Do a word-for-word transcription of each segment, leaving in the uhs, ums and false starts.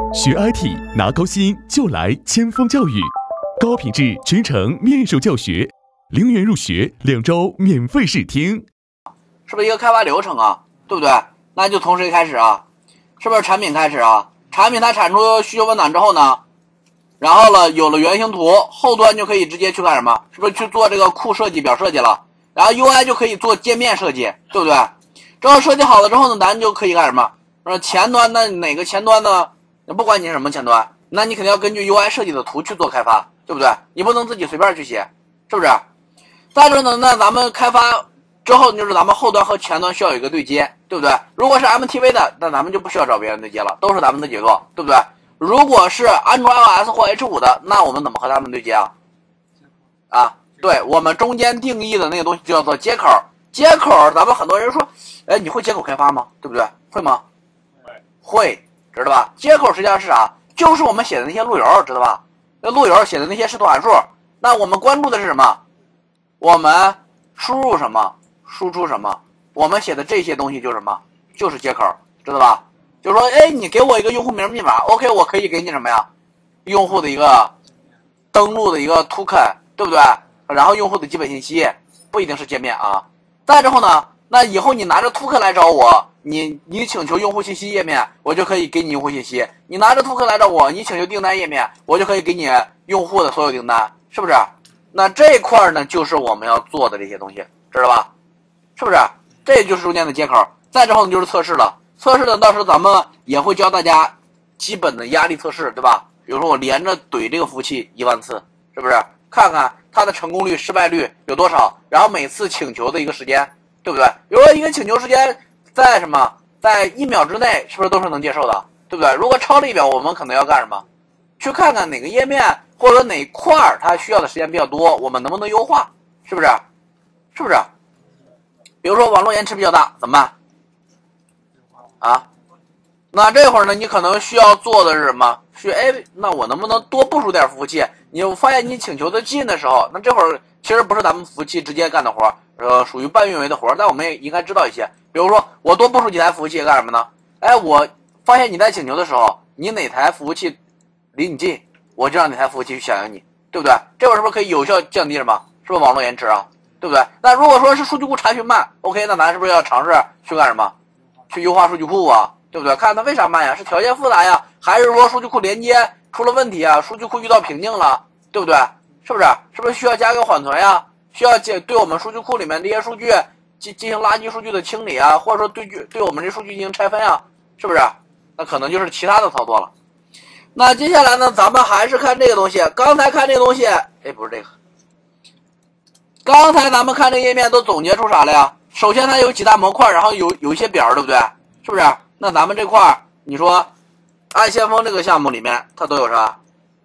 学 I T 拿高薪就来千锋教育，高品质全程面授教学，零元入学，两周免费试听。 是不是一个开发流程啊？对不对？那就从谁开始啊？是不是产品开始啊？产品它产出需求文档之后呢，然后了有了原型图，后端就可以直接去干什么？是不是去做这个库设计、表设计了？然后 U I 就可以做界面设计，对不对？之后设计好了之后呢，咱就可以干什么？说前端的哪个前端呢？不管你是什么前端，那你肯定要根据 U I 设计的图去做开发，对不对？你不能自己随便去写，是不是？再者呢，那咱们开发之后就是咱们后端和前端需要有一个对接，对不对？如果是 M T V 的，那咱们就不需要找别人对接了，都是咱们自己做，对不对？如果是安卓 iOS 或 H 五 的，那我们怎么和他们对接啊？啊，对，我们中间定义的那个东西就叫做接口。接口，咱们很多人说，哎，你会接口开发吗？对不对？会吗？会，知道吧？接口实际上是啥？就是我们写的那些路由，知道吧？那路由写的那些视图函数，那我们关注的是什么？我们输入什么，输出什么？我们写的这些东西就是什么？就是接口，知道吧？就是说，哎，你给我一个用户名密码 ，OK， 我可以给你什么呀？用户的一个登录的一个 token， 对不对？然后用户的基本信息，不一定是界面啊。再之后呢，那以后你拿着 token 来找我，你你请求用户信息页面，我就可以给你用户信息；你拿着 token 来找我，你请求订单页面，我就可以给你用户的所有订单，是不是？那这一块呢，就是我们要做的这些东西，知道吧？是不是？这就是中间的接口。再之后呢，就是测试了。测试呢，到时候咱们也会教大家基本的压力测试，对吧？比如说我连着怼这个服务器一万次，是不是？看看它的成功率、失败率有多少，然后每次请求的一个时间，对不对？比如说一个请求时间在什么，在一秒之内，是不是都是能接受的，对不对？如果超了一秒，我们可能要干什么？去看看哪个页面或者哪块它需要的时间比较多，我们能不能优化，是不是？是不是？比如说网络延迟比较大，怎么办？啊？那这会儿呢，你可能需要做的是什么？去哎，那我能不能多部署点服务器？你发现你请求的近的时候，那这会儿其实不是咱们服务器直接干的活，呃，属于半运维的活，但我们也应该知道一些。比如说，我多部署几台服务器干什么呢？哎，我发现你在请求的时候，你哪台服务器离你近，我就让哪台服务器去响应你，对不对？这会儿是不是可以有效降低什么？是不是网络延迟啊？对不对？那如果说是数据库查询慢 ，OK， 那咱是不是要尝试去干什么？去优化数据库啊？对不对？看它为啥慢呀？是条件复杂呀，还是说数据库连接出了问题啊？数据库遇到瓶颈了，对不对？是不是？是不是需要加个缓存呀？需要对我们数据库里面这些数据进进行垃圾数据的清理啊，或者说对对我们这数据进行拆分啊？是不是？那可能就是其他的操作了。那接下来呢，咱们还是看这个东西。刚才看这个东西，哎，不是这个。刚才咱们看这个页面都总结出啥了呀？首先它有几大模块，然后有有一些表，对不对？是不是？那咱们这块你说爱先锋这个项目里面它都有啥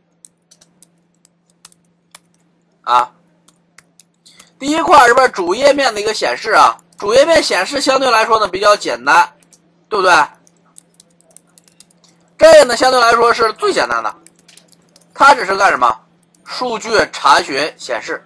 啊？第一块是不是主页面的一个显示啊？主页面显示相对来说呢比较简单，对不对？这个呢相对来说是最简单的，它只是干什么？数据查询显示，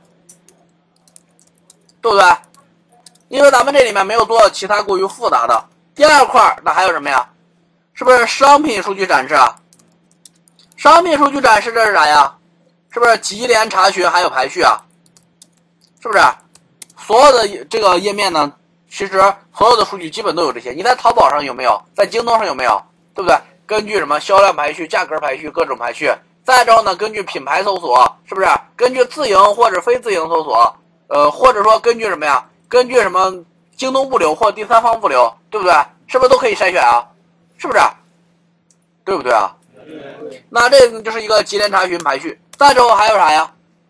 对不对？因为咱们这里面没有做其他过于复杂的。第二块那还有什么呀？是不是商品数据展示啊？商品数据展示这是啥呀？是不是级联查询还有排序啊？是不是？所有的这个页面呢，其实所有的数据基本都有这些。你在淘宝上有没有？在京东上有没有？对不对？根据什么销量排序、价格排序、各种排序。再之后呢，根据品牌搜索，是不是？根据自营或者非自营搜索，呃，或者说根据什么呀？根据什么京东物流或第三方物流，对不对？是不是都可以筛选啊？是不是？对不对啊？那这个就是一个级联查询排序。再之后还有啥呀？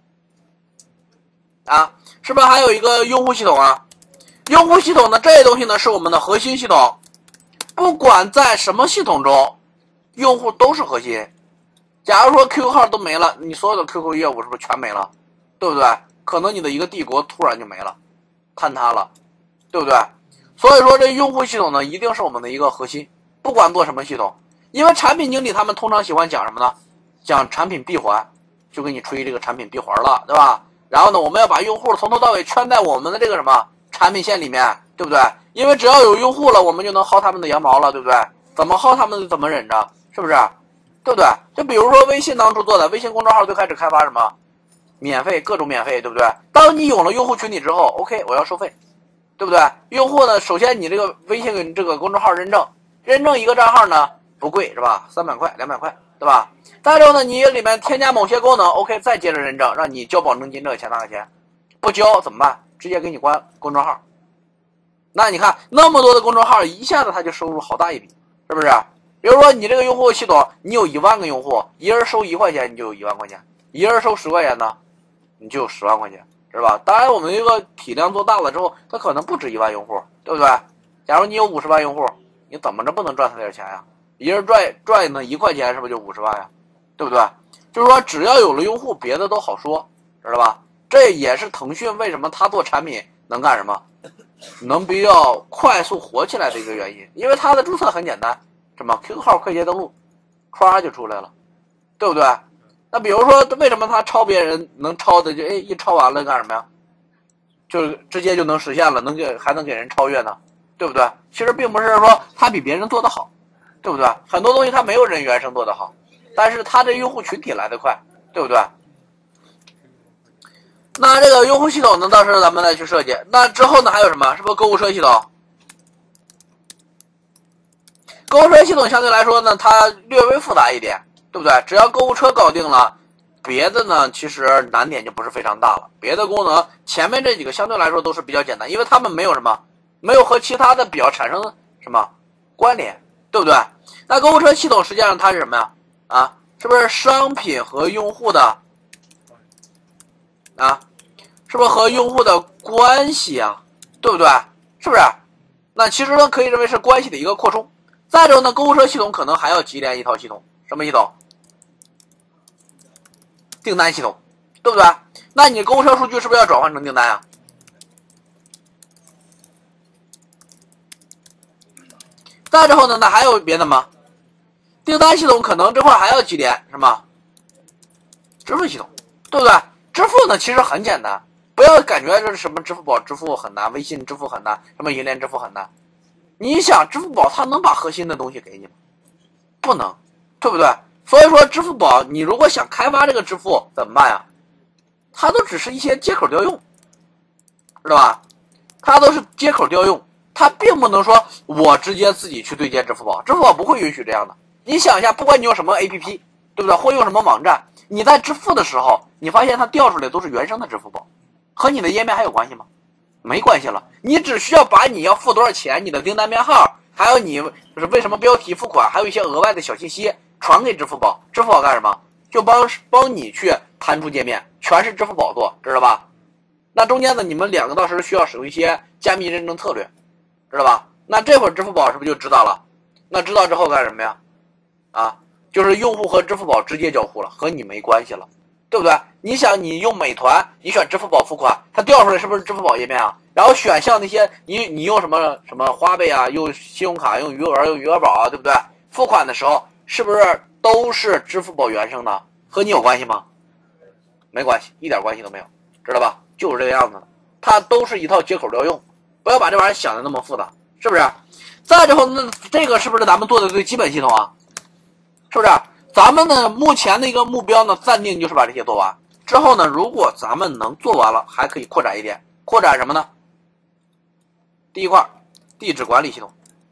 啊，是不是还有一个用户系统啊？用户系统呢，这东西呢是我们的核心系统，不管在什么系统中，用户都是核心。假如说 Q Q 号都没了，你所有的 Q Q 业务是不是全没了？对不对？可能你的一个帝国突然就没了，坍塌了，对不对？所以说这用户系统呢，一定是我们的一个核心，不管做什么系统。因为产品经理他们通常喜欢讲什么呢？讲产品闭环，就给你吹这个产品闭环了，对吧？然后呢，我们要把用户从头到尾圈在我们的这个什么产品线里面，对不对？因为只要有用户了，我们就能薅他们的羊毛了，对不对？怎么薅他们怎么忍着，是不是？ 对不对？就比如说微信当初做的，微信公众号最开始开发什么？免费，各种免费，对不对？当你有了用户群体之后 ，OK， 我要收费，对不对？用户呢，首先你这个微信这个公众号认证，认证一个账号呢不贵是吧？三百块、两百块，对吧？再之后呢，你里面添加某些功能 ，OK， 再接着认证，让你交保证金这个钱那个钱，不交怎么办？直接给你关公众号。那你看那么多的公众号，一下子他就收入好大一笔，是不是？比如说你这个用户系统，你有一万个用户，一人收一块钱，你就有一万块钱；一人收十块钱呢，你就有十万块钱，是吧？当然，我们这个体量做大了之后，它可能不止一万用户，对不对？假如你有五十万用户，你怎么着不能赚他点钱呀？一人赚赚那一块钱，是不是就五十万呀？对不对？就是说，只要有了用户，别的都好说，知道吧？这也是腾讯为什么他做产品能干什么，能比较快速火起来的一个原因，因为它的注册很简单，什么 Q Q 号快捷登录，唰就出来了，对不对？那比如说，为什么他抄别人能抄的就哎一抄完了干什么呀？就直接就能实现了，能给还能给人超越呢，对不对？其实并不是说他比别人做得好，对不对？很多东西他没有人原生做得好，但是他这用户群体来得快，对不对？那这个用户系统呢，到时候咱们再去设计。那之后呢，还有什么？是不是购物车系统？购物车系统相对来说呢，它略微复杂一点，对不对？只要购物车搞定了，别的呢其实难点就不是非常大了。别的功能前面这几个相对来说都是比较简单，因为他们没有什么，没有和其他的表产生什么关联，对不对？那购物车系统实际上它是什么呀？啊，是不是商品和用户的啊？是不是和用户的关系啊？对不对？是不是？那其实呢，可以认为是关系的一个扩充。再者呢，购物车系统可能还要集联一套系统，什么系统？订单系统，对不对？那你购物车数据是不是要转换成订单啊？再之后呢，那还有别的吗？订单系统可能这块还要集联什么？支付系统，对不对？支付呢其实很简单，不要感觉这是什么支付宝支付很难，微信支付很难，什么银联支付很难。你想支付宝它能把核心的东西给你吗？不能，对不对？所以说支付宝你如果想开发这个支付怎么办呀？它都只是一些接口调用，知道吧？它都是接口调用，它并不能说我直接自己去对接支付宝，支付宝不会允许这样的。你想一下，不管你用什么 A P P， 对不对？或用什么网站，你在支付的时候，你发现它调出来都是原生的支付宝，和你的页面还有关系吗？没关系了，你只需要把你要付多少钱，你的订单编号，还有你就是为什么标题付款，还有一些额外的小信息传给支付宝。支付宝干什么？就帮帮你去弹出界面，全是支付宝做，知道吧？那中间呢，你们两个到时候需要使用一些加密认证策略，知道吧？那这会儿支付宝是不是就知道了？那知道之后干什么呀？啊，就是用户和支付宝直接交互了，和你没关系了，对不对？你想你用美团，你选支付宝付款，它调出来是不是支付宝页面啊？然后选项那些你你用什么什么花呗啊，用信用卡，用余额，用余额宝啊，对不对？付款的时候是不是都是支付宝原生的？和你有关系吗？没关系，一点关系都没有，知道吧？就是这个样子的，它都是一套接口调用，不要把这玩意儿想的那么复杂，是不是？再之后，那这个是不是咱们做的最基本系统啊？是不是？咱们呢目前的一个目标呢，暂定就是把这些做完。之后呢，如果咱们能做完了，还可以扩展一点，扩展什么呢？第一块，地址管理系统，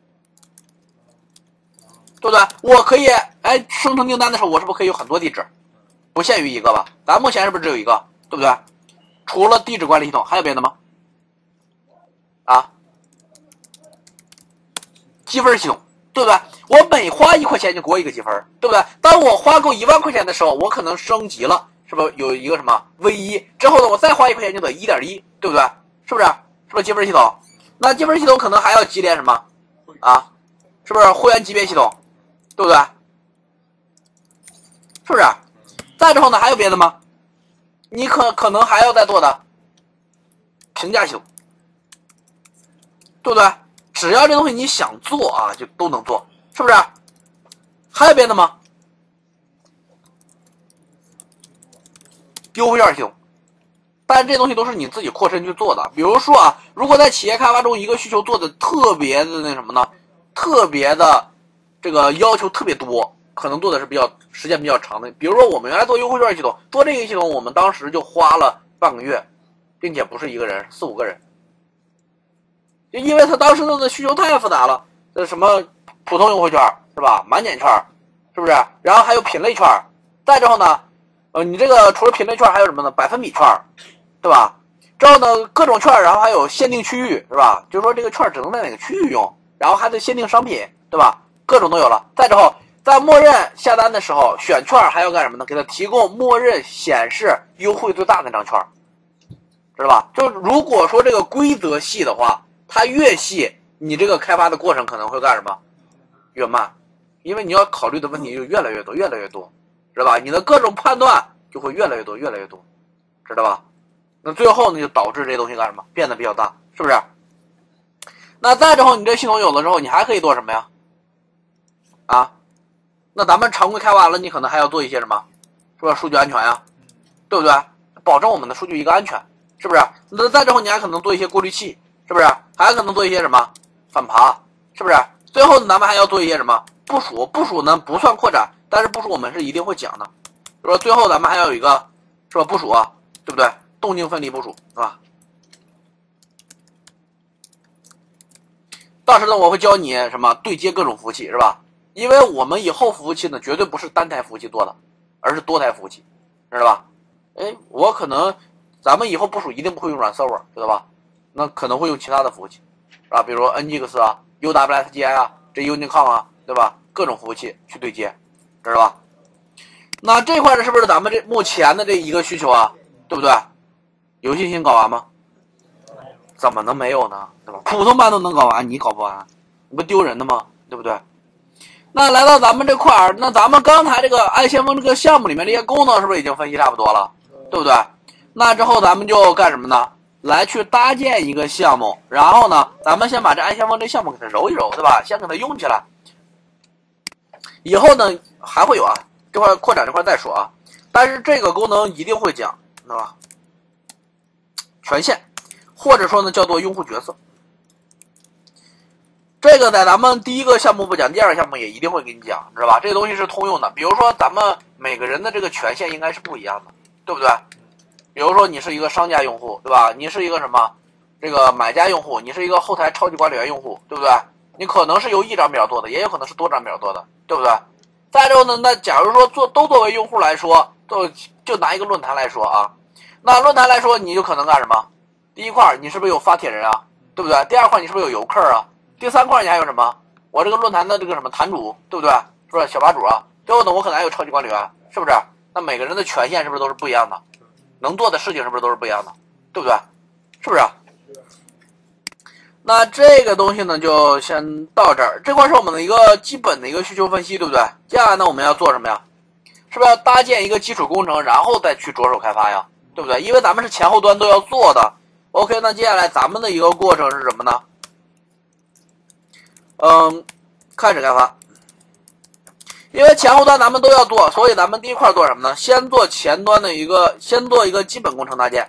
对不对？我可以，哎，生成订单的时候，我是不是可以有很多地址？不限于一个吧？咱目前是不是只有一个？对不对？除了地址管理系统，还有别的吗？啊，积分系统，对不对？我每花一块钱就给我一个积分，对不对？当我花够一万块钱的时候，我可能升级了，是不是有一个什么 V 一？之后呢，我再花一块钱就得 一点一，对不对？是不是？是不是积分系统？那积分系统可能还要集联什么啊？是不是会员级别系统？对不对？是不是？再之后呢，还有别的吗？你可可能还要再做的评价系统，对不对？只要这东西你想做啊，就都能做，是不是？还有别的吗？优惠券系统，但是这东西都是你自己扩身去做的。比如说啊，如果在企业开发中一个需求做的特别的那什么呢，特别的这个要求特别多， 可能做的是比较时间比较长的。比如说我们原来做优惠券系统，做这个系统，我们当时就花了半个月，并且不是一个人，四五个人，就因为他当时的需求太复杂了，这什么普通优惠券是吧？满减券是不是？然后还有品类券，再之后呢，呃，你这个除了品类券还有什么呢？百分比券，对吧？之后呢，各种券，然后还有限定区域是吧？就是说这个券只能在哪个区域用，然后还得限定商品，对吧？各种都有了。再之后，在默认下单的时候，选券还要干什么呢？给它提供默认显示优惠最大那张券，知道吧？就如果说这个规则细的话，它越细，你这个开发的过程可能会干什么？越慢，因为你要考虑的问题就越来越多，越来越多，知道吧？你的各种判断就会越来越多，越来越多，知道吧？那最后呢，就导致这些东西干什么？变得比较大，是不是？那再之后，你这系统有了之后，你还可以做什么呀？啊，那咱们常规开发了，你可能还要做一些什么？是吧？数据安全呀，对不对？保证我们的数据一个安全，是不是？那再之后，你还可能做一些过滤器，是不是？还可能做一些什么反爬，是不是？最后呢，咱们还要做一些什么部署？部署呢不算扩展，但是部署我们是一定会讲的，是吧？最后咱们还有一个是吧？部署啊，对不对？动静分离部署是吧？到时呢，我会教你什么对接各种服务器是吧？因为我们以后服务器呢，绝对不是单台服务器做的，而是多台服务器，知道吧？哎，我可能咱们以后部署一定不会用软 server， 知道吧？那可能会用其他的服务器，是吧？比如 N G X 啊、U W S G I 啊、这 Unicom 啊，对吧？各种服务器去对接，知道吧？那这块呢，是不是咱们这目前的这一个需求啊？对不对？有信心搞完吗？怎么能没有呢？对吧？普通班都能搞完，你搞不完，你不丢人的吗？对不对？那来到咱们这块儿，那咱们刚才这个爱先锋这个项目里面这些功能是不是已经分析差不多了？对不对？那之后咱们就干什么呢？来去搭建一个项目，然后呢，咱们先把这爱先锋这项目给它揉一揉，对吧？先给它用起来。以后呢还会有啊，这块扩展这块再说啊。但是这个功能一定会讲，对吧？权限，或者说呢叫做用户角色。这个在咱们第一个项目不讲，第二个项目也一定会给你讲，知道吧？这个东西是通用的。比如说咱们每个人的这个权限应该是不一样的，对不对？比如说你是一个商家用户，对吧？你是一个什么这个买家用户，你是一个后台超级管理员用户，对不对？你可能是由一张表做的，也有可能是多张表做的，对不对？再之后呢，那假如说做都作为用户来说，就就拿一个论坛来说啊，那论坛来说，你就可能干什么？第一块你是不是有发帖人啊，对不对？第二块你是不是有游客啊？第三块你还有什么？我这个论坛的这个什么坛主，对不对？是不是小吧主啊？最后呢，我可能还有超级管理员，是不是？那每个人的权限是不是都是不一样的？能做的事情是不是都是不一样的？对不对？是不是？那这个东西呢，就先到这儿。这块是我们的一个基本的一个需求分析，对不对？接下来呢，我们要做什么呀？是不是要搭建一个基础工程，然后再去着手开发呀？对不对？因为咱们是前后端都要做的。OK， 那接下来咱们的一个过程是什么呢？嗯，开始开发。因为前后端咱们都要做，所以咱们第一块做什么呢？先做前端的一个，先做一个基本工程搭建。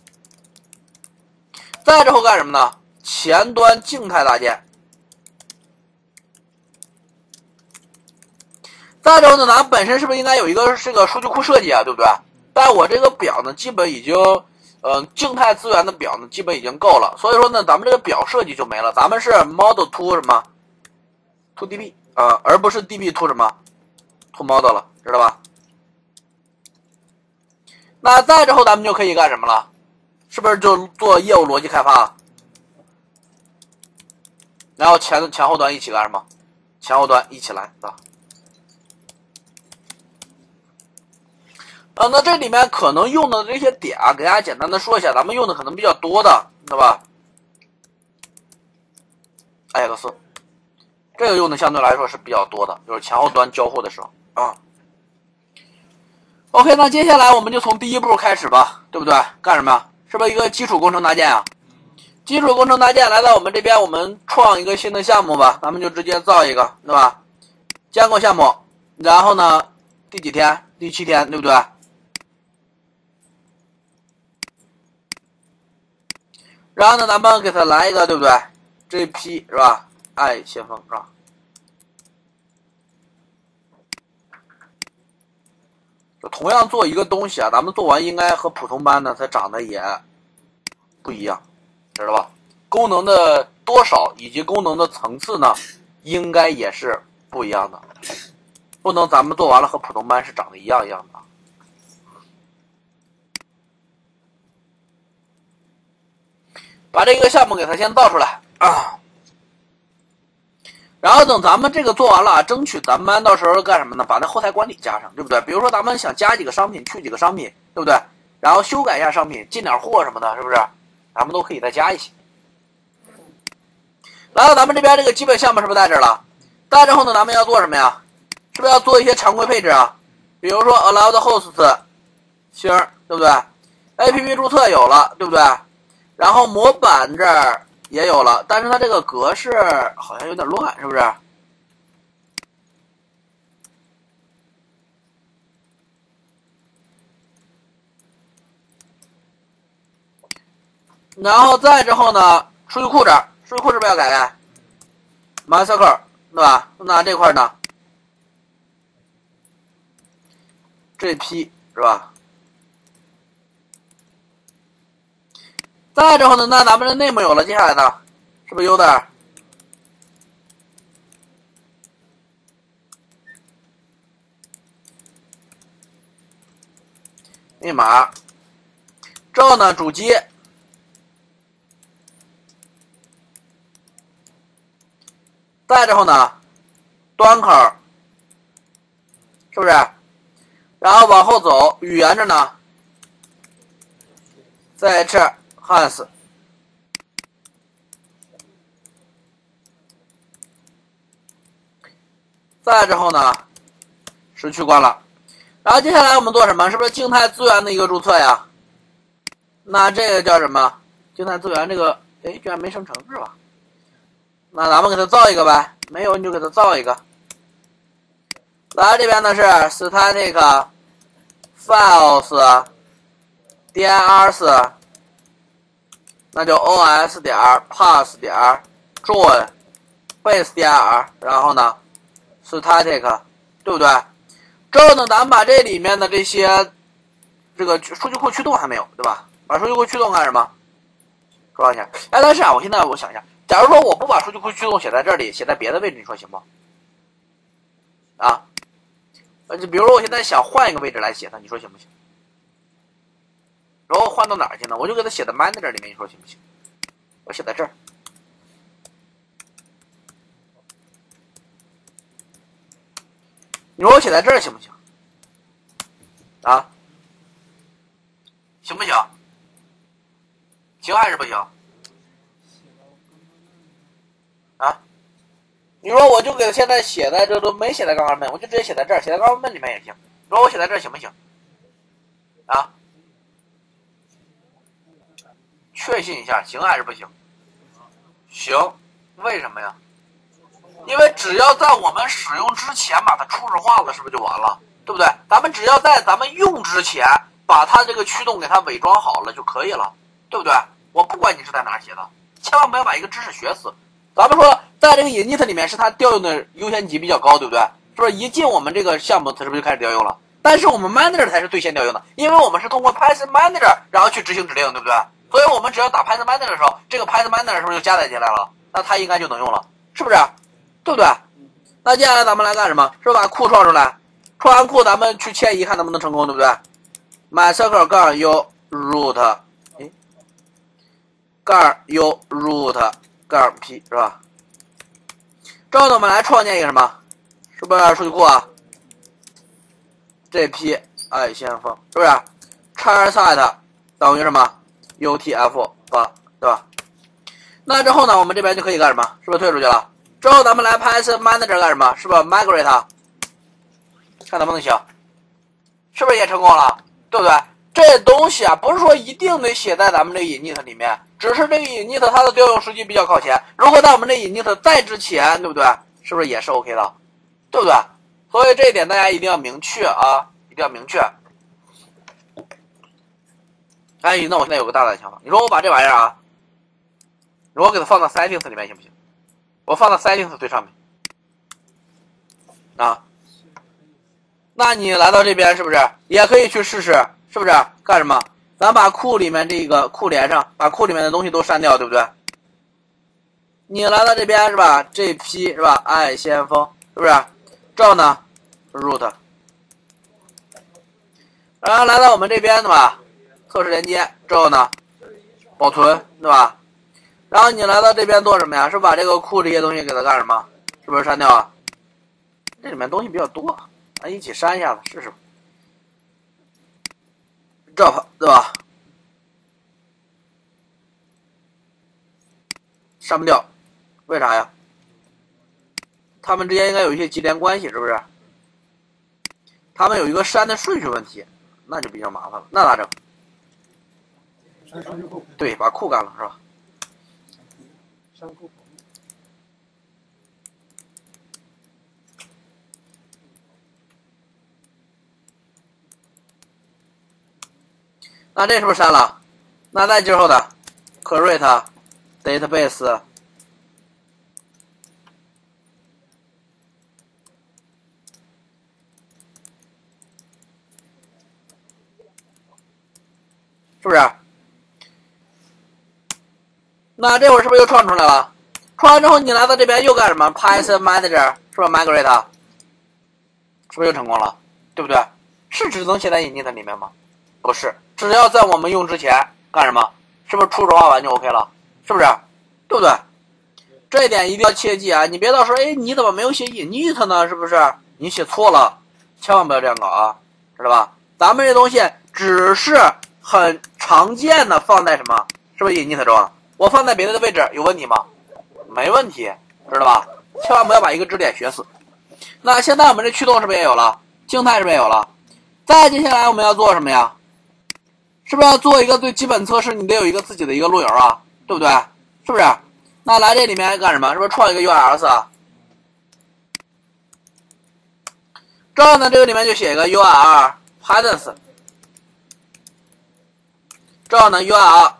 再之后干什么呢？前端静态搭建。再之后呢，咱本身是不是应该有一个这个数据库设计啊，对不对？但我这个表呢，基本已经，呃，静态资源的表呢，基本已经够了。所以说呢，咱们这个表设计就没了。咱们是 model to 什么 to db 啊、呃，而不是 db to 什么 to model 了，知道吧？那再之后咱们就可以干什么了？是不是就做业务逻辑开发？然后前前后端一起干什么？前后端一起来，是吧？呃，那这里面可能用的这些点啊，给大家简单的说一下，咱们用的可能比较多的，对吧？艾克斯，这个用的相对来说是比较多的，就是前后端交互的时候啊。OK， 那接下来我们就从第一步开始吧，对不对？干什么呀？是不是一个基础工程搭建啊？基础工程搭建来到我们这边，我们创一个新的项目吧，咱们就直接造一个，对吧？监控项目，然后呢，第几天？第七天，对不对？然后呢，咱们给它来一个，对不对？这批是吧？爱先锋是吧？ 就同样做一个东西啊，咱们做完应该和普通班呢，它长得也不一样，知道吧？功能的多少以及功能的层次呢，应该也是不一样的，不能咱们做完了和普通班是长得一样一样的。把这个项目给它先造出来啊，然后等咱们这个做完了啊，争取咱们班到时候干什么呢？把那后台管理加上，对不对？比如说咱们想加几个商品，去几个商品，对不对？然后修改一下商品，进点货什么的，是不是？咱们都可以再加一些。来到咱们这边这个基本项目是不是在这儿了？在之后呢，咱们要做什么呀？是不是要做一些常规配置啊？比如说 allowed hosts 星，对不对 ？A P P 注册有了，对不对？然后模板这儿也有了，但是它这个格式好像有点乱，是不是？然后再之后呢，数据库这儿，数据库是不是要改改 ？MySQL 对吧？那这块呢？这批是吧？再之后呢，那咱们的 name 有了，接下来呢，是不是 user 密码？之后呢，主机。再之后呢，端口，是不是？然后往后走，语言这呢 ，C H Hans。再之后呢，是区关了。然后接下来我们做什么？是不是静态资源的一个注册呀？那这个叫什么？静态资源这个，哎，居然没生成是吧？那咱们给它造一个呗，没有你就给它造一个。来这边呢是 static files dir 那就 os 点 pass 点 join base 点，然后呢 static， 对不对？之后呢，咱们把这里面的这些这个数据库驱动还没有，对吧？把数据库驱动干什么？说一下。哎，但是啊，我现在我想一下，假如说我不把数据库驱动写在这里，写在别的位置，你说行不？啊？呃，就比如说我现在想换一个位置来写它，你说行不行？然后换到哪儿去呢？我就给它写在 manager 里面，你说行不行？我写在这儿。你说我写在这儿行不行？啊？行不行？行还是不行？啊？你说我就给它现在写在这，都没写在杠杆本，我就直接写在这儿，写在杠杆本里面也行。你说我写在这儿行不行？啊？确信一下，行还是不行？行，为什么呀？因为只要在我们使用之前把它初始化了，是不是就完了？对不对？咱们只要在咱们用之前把它这个驱动给它伪装好了就可以了，对不对？我不管你是在哪儿写的，千万不要把一个知识学死。咱们说，在这个 init 里面是它调用的优先级比较高，对不对？是不是一进我们这个项目，它是不是就开始调用了？但是我们 manager 才是最先调用的，因为我们是通过 Python manager 然后去执行指令，对不对？所以我们只要打 Python manager 的时候，这个 Python manager 是不是就加载进来了？那它应该就能用了，是不是？对不对？那接下来咱们来干什么？是不是把库创出来？创完库咱们去迁移，看能不能成功，对不对 ？MySQL 杠 u root， 哎，杠 u root 杠 p 是吧？之后呢，我们来创建一个什么？是不是数据库啊？这批爱先锋是不是 ？char set 等于什么 ？U T F 八对吧？那之后呢，我们这边就可以干什么？是不是退出去了？之后咱们来 Python manager 干什么？是不是 migrate？ 看能不能行？是不是也成功了？对不对？这东西啊，不是说一定得写在咱们这个 init 里面，只是这个 init 它的调用时机比较靠前。如果在我们这 init 在之前，对不对？是不是也是 OK 的？对不对？所以这一点大家一定要明确啊，一定要明确。哎，那我现在有个大胆想法，你说我把这玩意儿啊，如果给它放到 settings 里面行不行？我放到 settings 最上面啊。 那你来到这边是不是也可以去试试？是不是干什么？咱把库里面这个库连上，把库里面的东西都删掉，对不对？你来到这边是吧？这批是吧？爱先锋是不是？这后呢 ，root， 然后来到我们这边对吧？测试连接之后呢，保存对吧？然后你来到这边做什么呀？是把这个库这些东西给它干什么？是不是删掉啊？这里面东西比较多，咱一起删一下子试试。drop 对吧？删不掉，为啥呀？他们之间应该有一些级联关系，是不是？他们有一个删的顺序问题，那就比较麻烦了。那咋整？对，把库干了是吧？ 删库。 那这是不是删了？那再之后的 create database 是不是？那这会儿是不是又创出来了？创完之后，你来到这边又干什么 ？Python Manager 是不是 migrate？ 是不是又成功了？对不对？是只能写在 init 里面吗？不是，只要在我们用之前干什么？是不是初始化完就 OK 了？是不是？对不对？这一点一定要切记啊！你别到时候，哎，你怎么没有写 init 呢？是不是？你写错了，千万不要这样搞啊，知道吧？咱们这东西只是很常见的放在什么？是不是 init 中啊？我放在别的位置有问题吗？没问题，知道吧？千万不要把一个支点学死。那现在我们这驱动是不是也有了？静态是不是也有了？再接下来我们要做什么呀？是不是要做一个最基本测试？你得有一个自己的一个路由啊，对不对？是不是？那来这里面干什么？是不是创一个 U R L 啊？这样呢，这个里面就写一个 U R L patterns， 这样呢 U R L，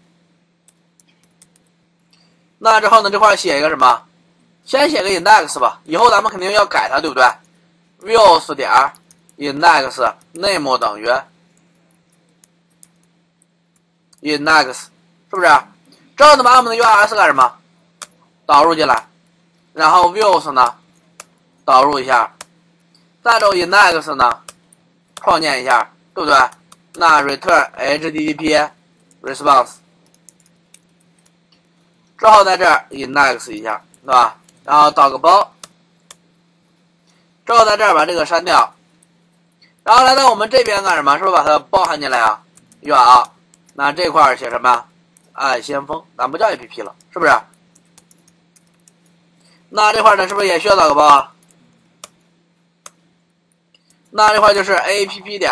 那之后呢这块写一个什么？先写个 index 吧，以后咱们肯定要改它，对不对 ？views 点 index name 等于 index， 是不是？这样子把我们的 U R L 干什么？导入进来，然后 views 呢导入一下，再找 index 呢创建一下，对不对？那 return H T T P response 之后在这儿 index 一下，对吧？然后导个包，之后在这儿把这个删掉，然后来到我们这边干什么？是不是把它包含进来啊 ？U R L， 那这块写什么？爱先锋，咱不叫 A P P 了，是不是？那这块呢，是不是也需要导个包啊？那这块就是 A P P 点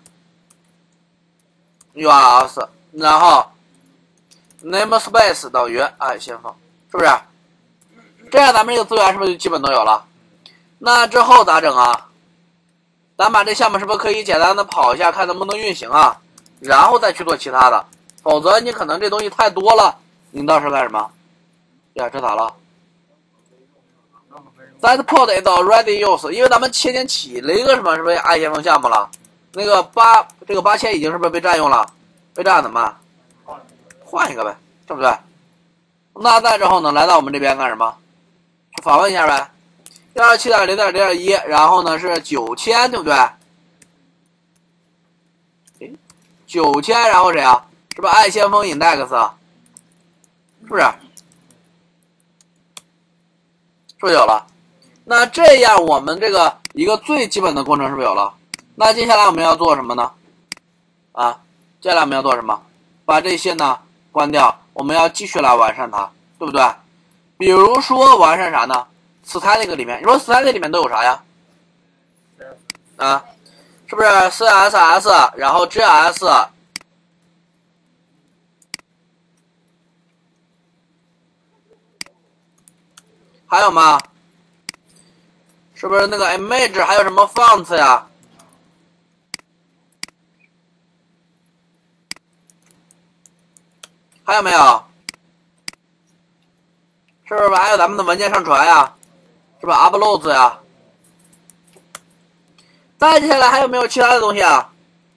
U R L， 然后 namespace 等于爱先锋，是不是？这样咱们这个资源是不是就基本都有了？那之后咋整啊？咱把这项目是不是可以简单的跑一下，看能不能运行啊？然后再去做其他的，否则你可能这东西太多了，你到时候干什么？呀，这咋了 ？That pod is already used， 因为咱们前年起了一个什么，是不是爱先锋项目了？那个八这个八千已经是不是被占用了？被占怎么办？换一个呗，对不对？那再之后呢，来到我们这边干什么？去访问一下呗。一二七点零点零点一，然后呢是九千，对不对？诶，九千，然后谁啊？是不是爱先锋 index 啊？是不是？是不是有了？那这样我们这个一个最基本的工程是不是有了？那接下来我们要做什么呢？啊，接下来我们要做什么？把这些呢关掉，我们要继续来完善它，对不对？比如说完善啥呢 ？static 里面，你说 static 里面都有啥呀？啊，是不是 C S S， 然后 J S， 还有吗？是不是那个 image 还有什么 font 呀？还有没有？是不是还有咱们的文件上传呀？是不是 uploads 呀？ 再接下来还有没有其他的东西啊？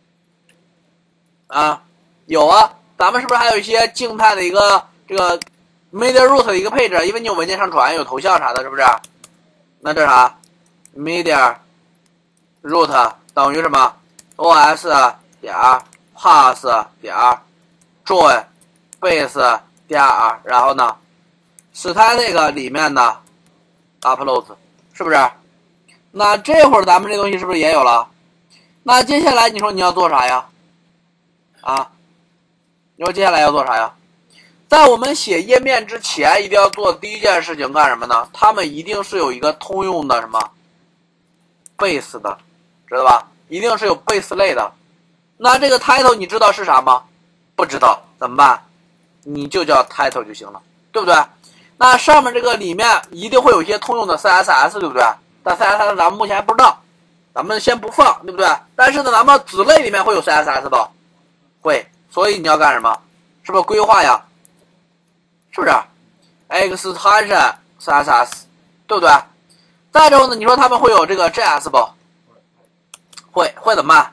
啊，有啊，咱们是不是还有一些静态的一个这个 media root 的一个配置？因为你有文件上传，有头像啥的，是不是？那这啥 media root 等于什么 ？os 点 pass 点 join base 点，然后呢 static 里面的 uploads 是不是？那这会儿咱们这东西是不是也有了？那接下来你说你要做啥呀？啊，你说接下来要做啥呀？在我们写页面之前，一定要做第一件事情干什么呢？他们一定是有一个通用的什么 base 的，知道吧？一定是有 base 类的。那这个 title 你知道是啥吗？不知道怎么办？你就叫 title 就行了，对不对？那上面这个里面一定会有一些通用的 C S S， 对不对？但 C S S 咱们目前还不知道，咱们先不放，对不对？但是呢，咱们子类里面会有 C S S 的，会，所以你要干什么？是不是规划呀？是不是 ？extension C S S， 对不对？再之后呢，你说他们会有这个 J S 不？会，会怎么办？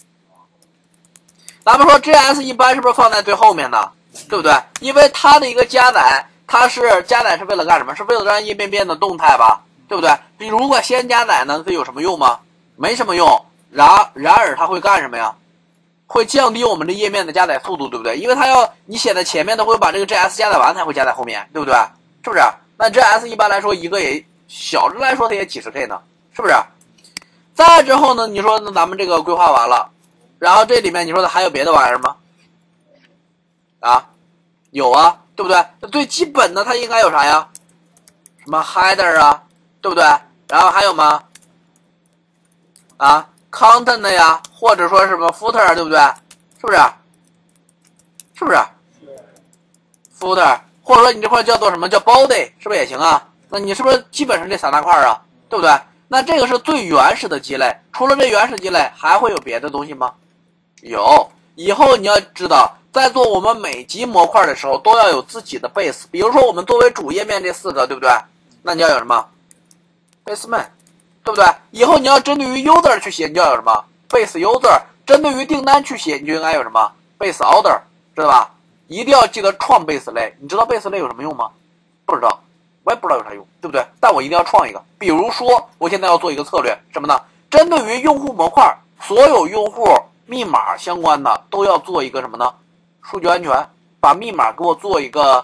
咱们说 J S 一般是不是放在最后面的，对不对？因为它的一个加载，它是加载是为了干什么？是为了让页面变得动态吧，对不对？你如果先加载呢，这有什么用吗？没什么用。然然而它会干什么呀？会降低我们的页面的加载速度，对不对？因为它要你写在前面，它会把这个 J S 加载完才会加在后面，对不对？是不是？那 J S 一般来说一个也小的来说它也几十 K 呢，是不是？再之后呢，你说那咱们这个规划完了，然后这里面你说的还有别的玩意儿吗？啊，有啊，对不对？最基本的它应该有啥呀？什么 header 啊，对不对？然后还有吗？啊 content 呀，或者说什么 footer， 对不对？是不是？是不是 ？footer， 或者说你这块叫做什么叫 body， 是不是也行啊？那你是不是基本上这三大块啊？对不对？那这个是最原始的鸡肋，除了这原始鸡肋，还会有别的东西吗？有，以后你要知道，在做我们每级模块的时候，都要有自己的 base。比如说我们作为主页面这四个，对不对？那你要有什么 baseman， 对不对？以后你要针对于 user 去写，你就要有什么 base user。针对于订单去写，你就应该有什么 base order， 知道吧？一定要记得创 base 类。你知道 base 类有什么用吗？不知道，我也不知道有啥用，对不对？但我一定要创一个。比如说，我现在要做一个策略，什么呢？针对于用户模块，所有用户密码相关的都要做一个什么呢？数据安全，把密码给我做一个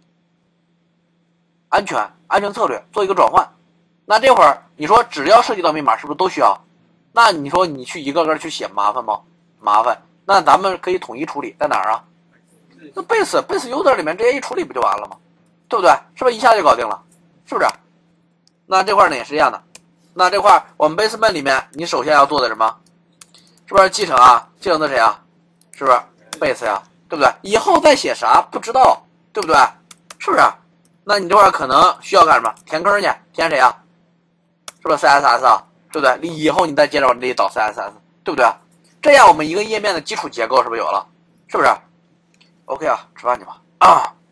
安全安全策略，做一个转换。那这会儿你说只要涉及到密码，是不是都需要？那你说你去一个个去写麻烦吗？麻烦。那咱们可以统一处理，在哪儿啊？那 base base user 里面直接一处理不就完了吗？对不对？是不是一下就搞定了？是不是？那这块呢也是一样的。那这块我们 baseman 里面，你首先要做的什么？是不是继承啊？继承的谁啊？是不是 base 呀？对不对？以后再写啥不知道，对不对？是不是？那你这块可能需要干什么？填坑去，填谁啊？是不是 C S S 啊？对不对？你以后你再接着往这里导 C S S， 对不对？这样我们一个页面的基础结构是不是有了？是不是 ？OK 啊，吃饭去吧啊。